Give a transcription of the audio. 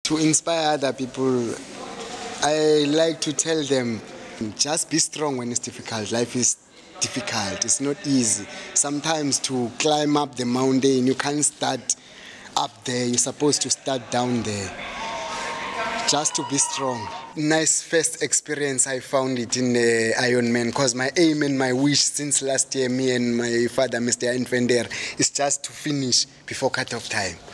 To inspire other people, I like to tell them, just be strong when it's difficult. Life is difficult, it's not easy. Sometimes to climb up the mountain, you can't start up there, you're supposed to start down there. Just to be strong. Nice first experience, I found it in the Ironman, because my aim and my wish since last year, me and my father, Mr. Infender, is just to finish before cut-off time.